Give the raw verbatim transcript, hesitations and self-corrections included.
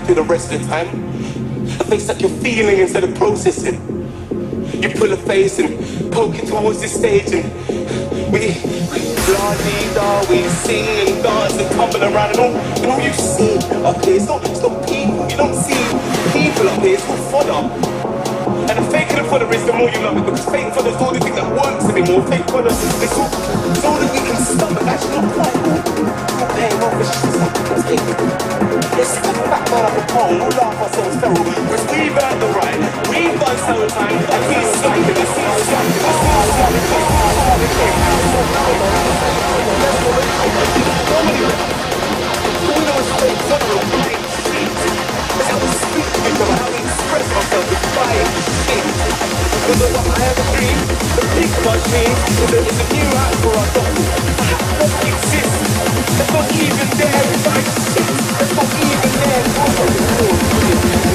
through the rest of the time. A face that you're feeling instead of processing. You pull a face and poke it towards the stage and we blah-dee-da, we sing and dance and tumble around and all, and all you see up here, it's not, it's not people, you don't see people up here, it's all fodder. And the faker the fodder is the more you love it, because fake fodder's all the thing that works anymore. Fake fodder, it's all, it's all that we can stomach, actually not quite all. We're paying off, it's just let's take it. Let's step back man up a pole, we'll laugh ourselves feral, because we've earned the right, we've done so time, and he's slapping us, he's slapping us, he's slapping us. All we know is fake fodder and fake shit. That's how we speak to each other, how we express ourselves with fake shit. Because of what I have a dream, the big machine is a, is a new hat for our dogs. That doesn't exist. That's not even there. It's like shit. That's not even there.